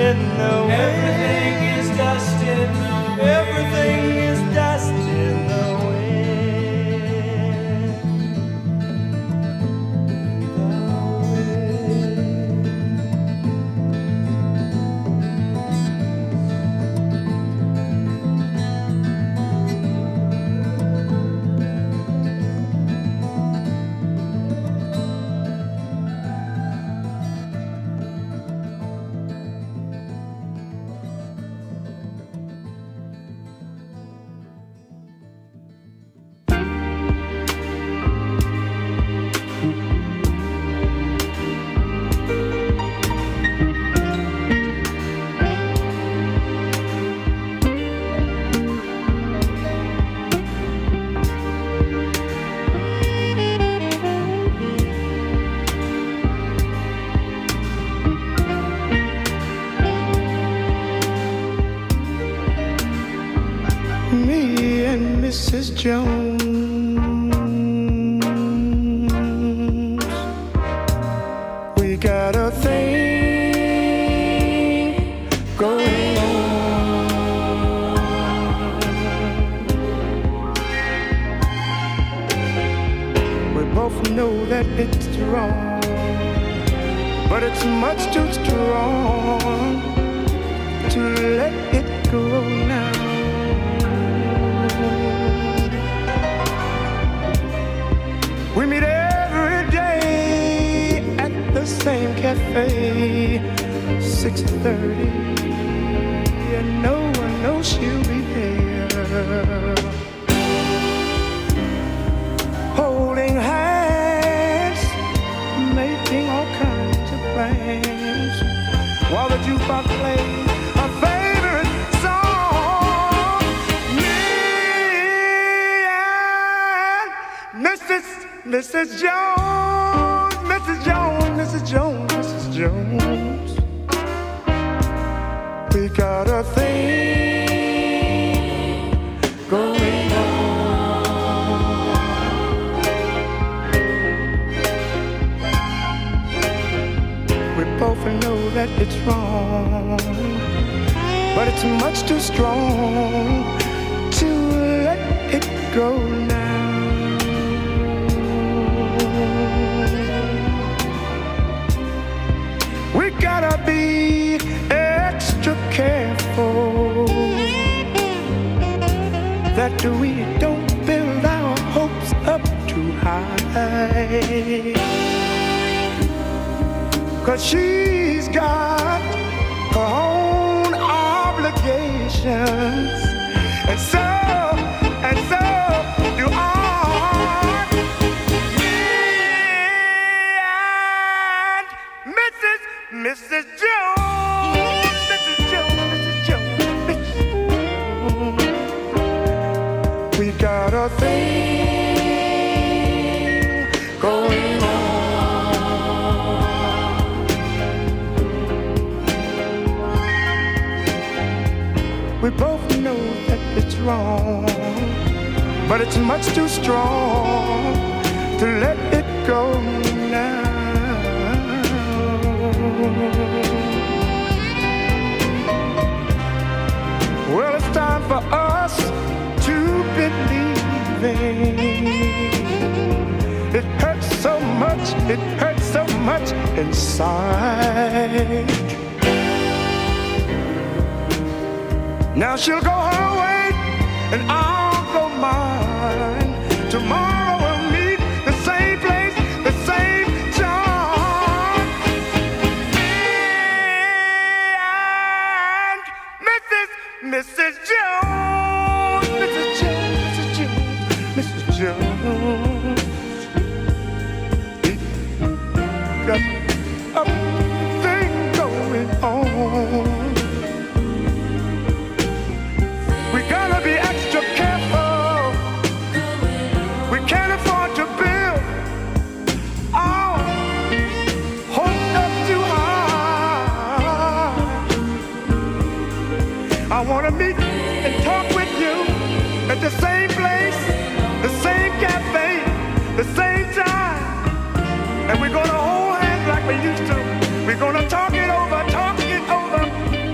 in the wind. Everything is dust in the wind. Everything is dust in the Mrs. Jones, we got a thing going on. We both know that it's wrong, but it's much too strong to let it go now. We meet every day at the same cafe, 6:30, and no one knows she'll be there. Holding hands, making all kinds of plans, while the jukebox plays our favorite song. Me and Mrs. Jones, Mrs. Jones, Mrs. Jones, Mrs. Jones, we got a thing going on. We both know that it's wrong, but it's much too strong to let it go now. We gotta be extra careful that we don't build our hopes up too high, 'cause she's got her own obligations, and so do I. Mrs. Jones, Mrs. Jones, Mrs. Jones, Mrs. Jones, we got a thing going on. We both know that it's wrong, but it's much too strong to let it go now. Well, it's time for us to believe. It hurts so much, it hurts so much inside. Now she'll go her way and I'll go mine. Tomorrow we'll meet the same place, the same time. Me and Mrs. Jones, Mrs. Jones, Mrs. Jones, Mrs. Jones, we got a thing going on. We gotta be extra careful. We can't afford to build our hopes up too high. I wanna meet and talk with you at the same place, the same cafe, the same time. And we're gonna hold hands like we used to. We're gonna talk it over,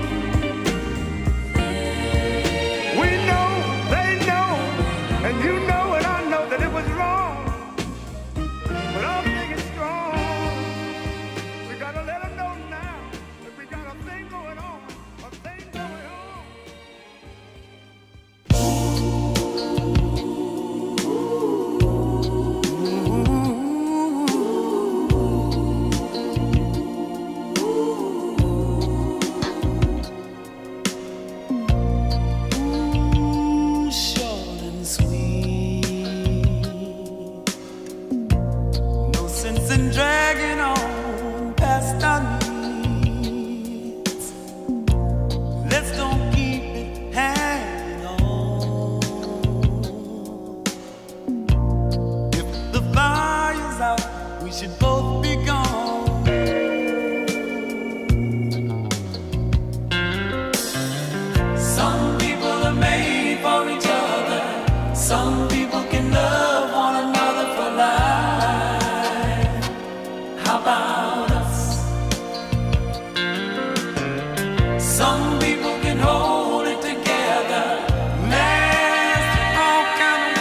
Some people can hold it together, last through all kind of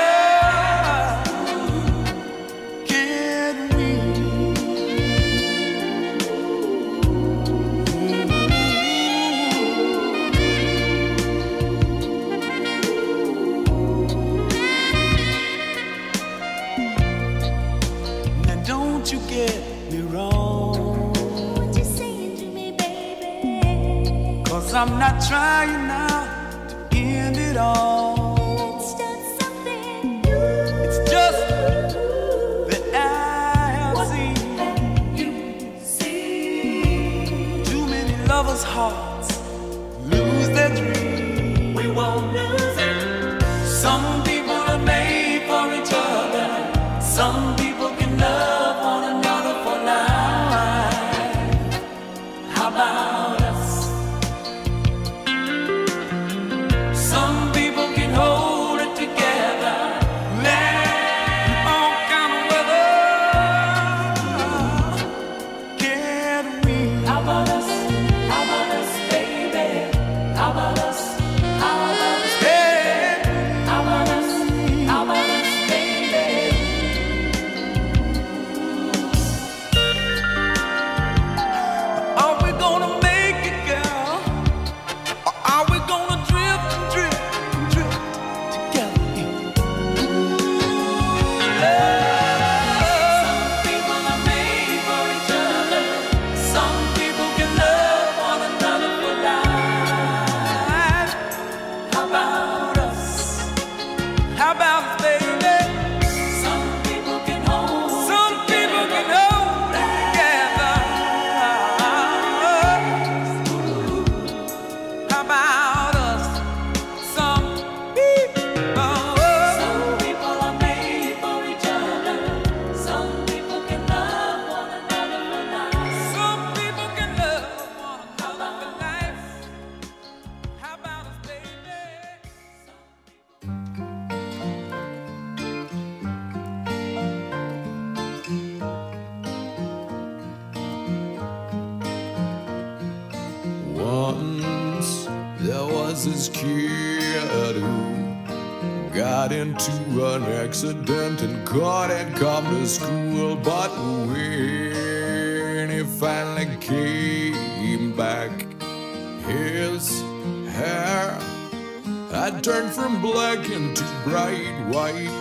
weather. Can we? Now don't you get me wrong, What you saying to me, baby? 'cause I'm not trying now to end it all. Let's start something new. It's just that I have What seen have you seen? too many lovers' hearts lose their dreams. We won't lose it. Some people are made for each other. Some people can love one another for life. How about us? Some people can hold it together, laugh all kind of weather. Can we? How about us? How about us, baby? How about us? How about us? Hey, How about us? How about us, baby? are we gonna make it, girl? Or are we gonna drift and drift and drift together? Some people are made for each other. Some people can love one another for life. How about us? How about us, baby? Some people can hold. Some people can hold it together. How about us? Some people. Some people are made for each other. Some people can love one another for life. Some people can love one another for life. How about us, baby? Once there was this kid who got into an accident and couldn't come to school. But when he finally came back, his hair had turned from black into bright white.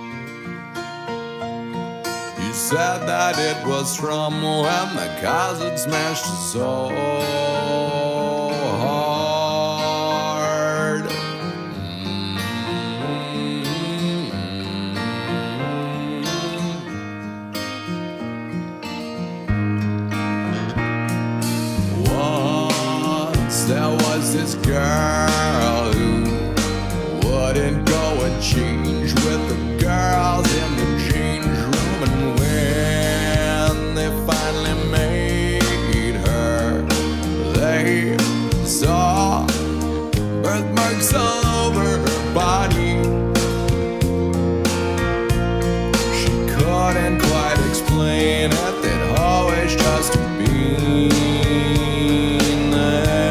He said that it was from when the cars had smashed so hard. Once there was this girl who wouldn't go and change with the girls in the change room, and when they finally made her, they saw birthmarks all over her body. She couldn't quite explain it, they'd always just been there.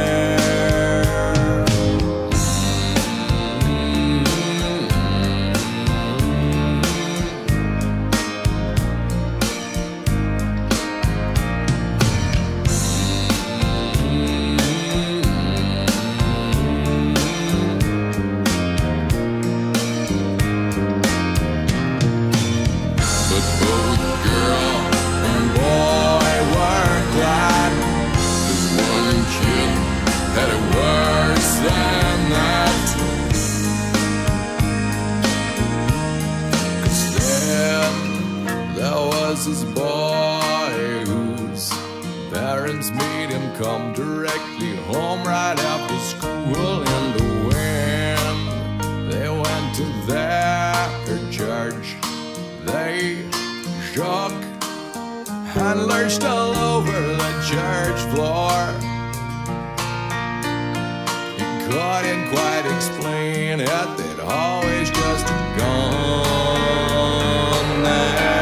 But both girl and boy were glad, 'cause one kid had it worse than that. 'Cause then there was this boy whose parents made him come directly home right after school, and when they went to their church, they shook and lurched all over the church floor. He couldn't quite explain it, they'd always just gone there.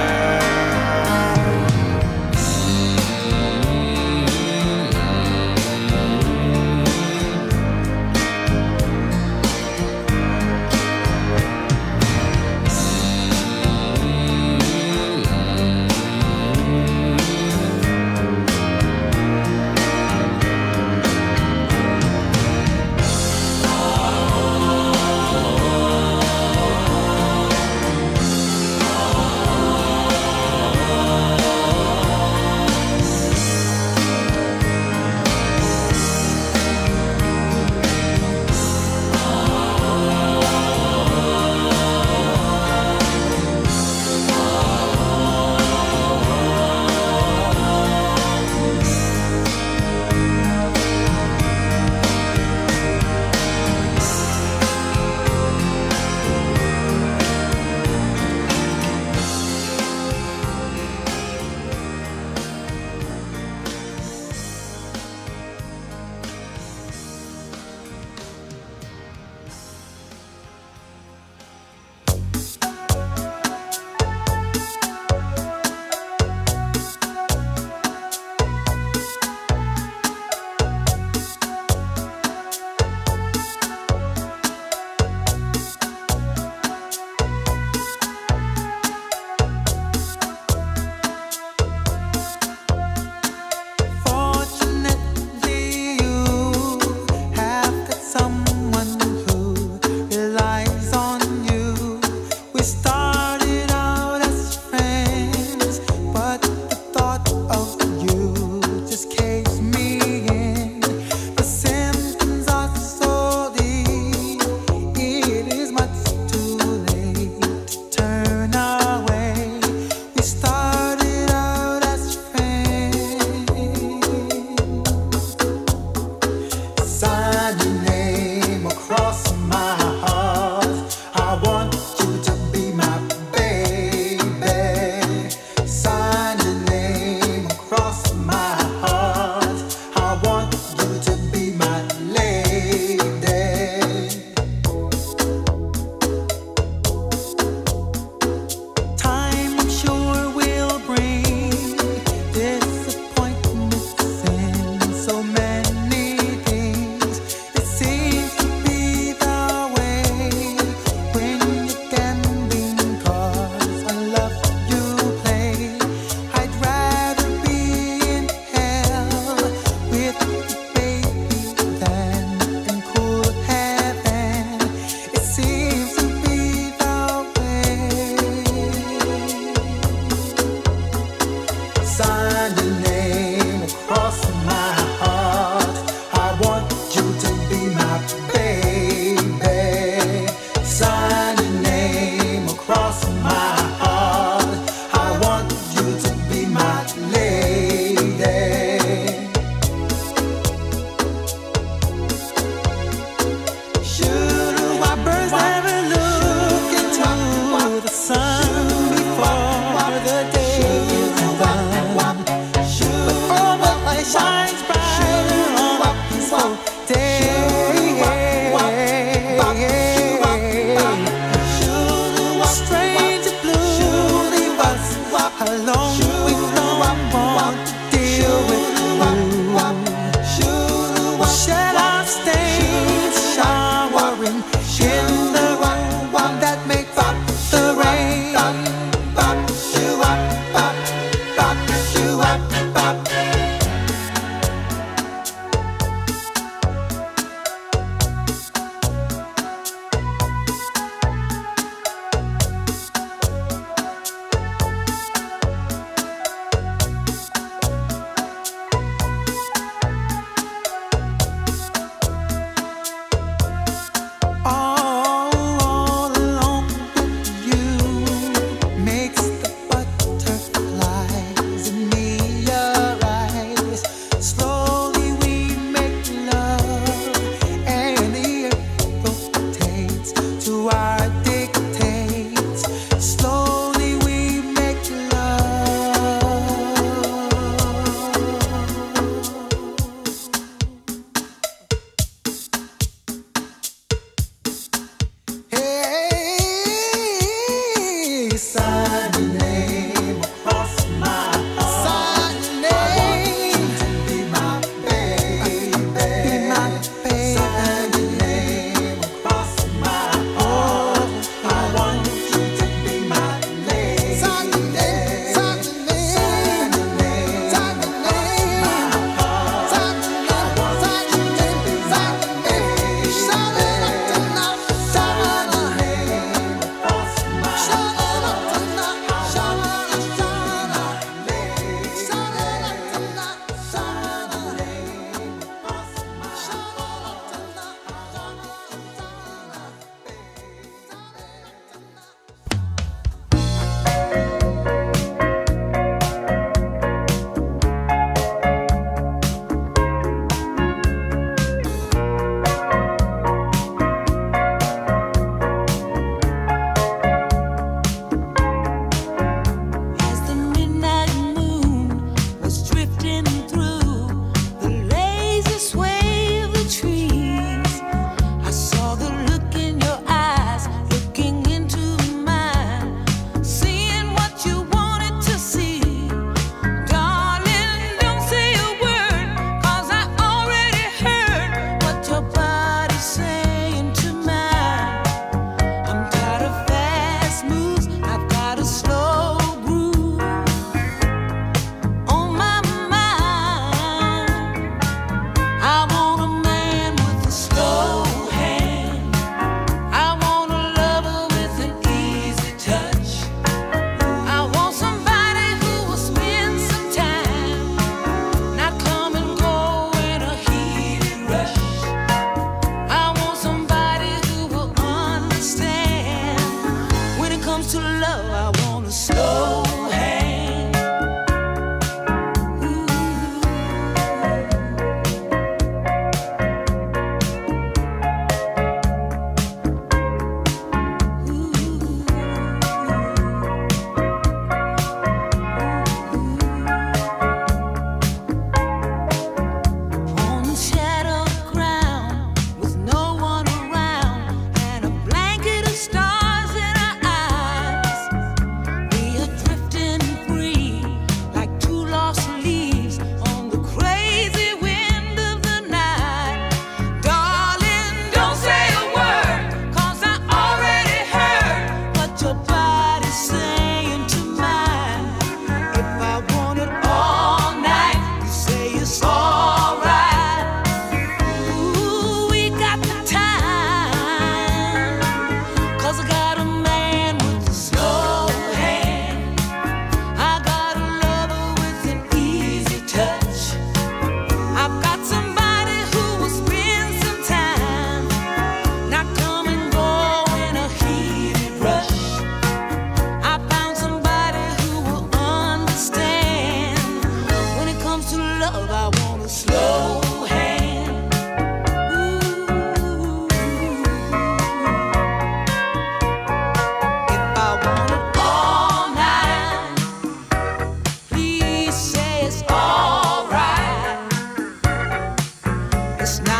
Strange blue, leave us alone. We don't want to deal with you. Shed our stains, showering in the room that makes up the rain.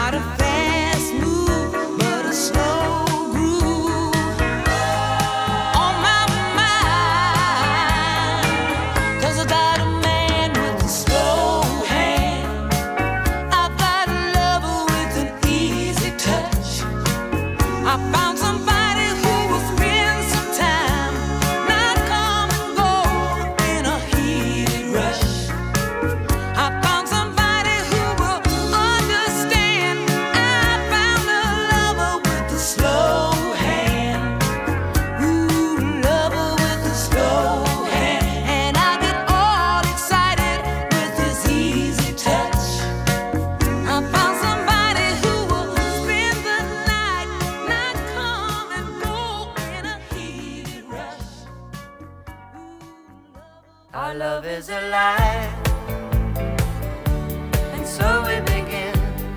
Not a fast move, but a slow groove on my mind. 'Cause I got a man with a slow hand. I got a lover with an easy touch. I found somebody who will spend some time, not come and go in a heated rush. I found somebody who will understand. I found a lover with a slow hand. Ooh, lover with a slow hand. And I get all excited with his easy touch. I found somebody who will spend the night, not come and go in a heated rush. Our love is alive, and so we begin,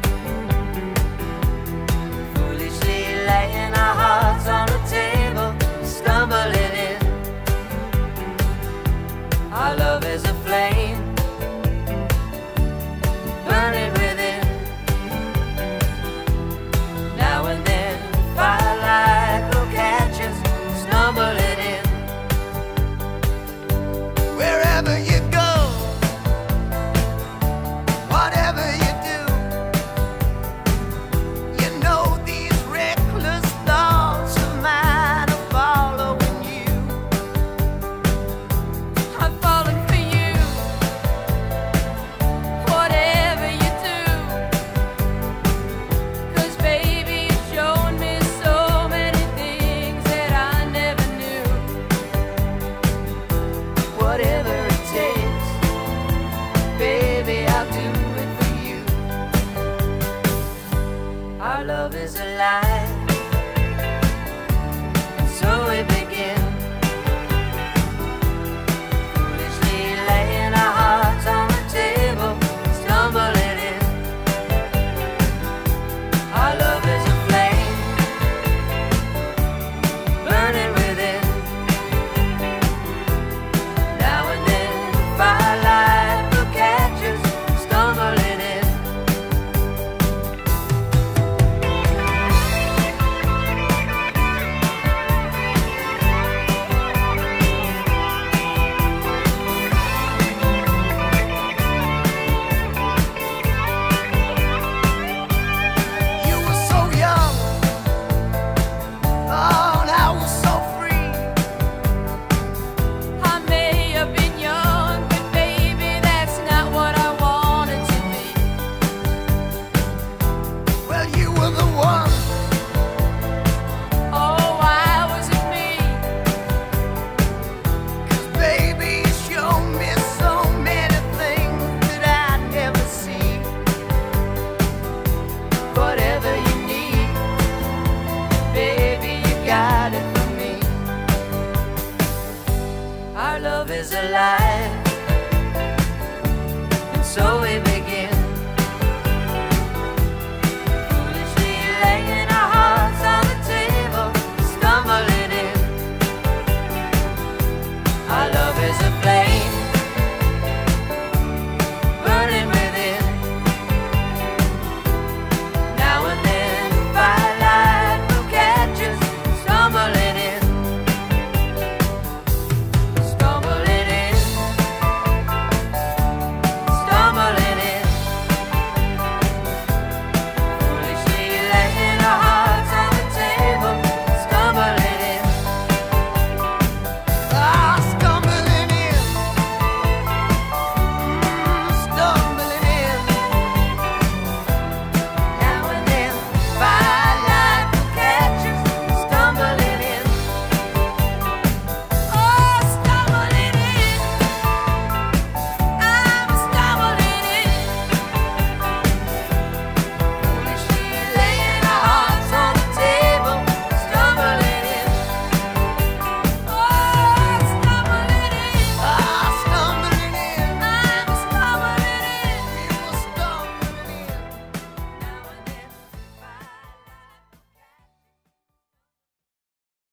foolishly laying our hearts on the table, stumbling in. Our love is a flame, burning within. Now and then, firelight will catch us, stumbling in. Wherever you go, whatever you do, you know these reckless thoughts of mine are following you. I'm falling for you, whatever you do. 'Cause baby, you've shown me so many things that I never knew. Whatever it takes, baby, I'll do it for you. Our love is alive, and so we begin, foolishly laying our hearts on the table, stumbling in. Our love is a flame, burning within. Now and then, firelight will catch us, stumbling in. You were so young, oh, and I was so free. I may have been young, but baby, that's not what I wanted to be. Well, you were the one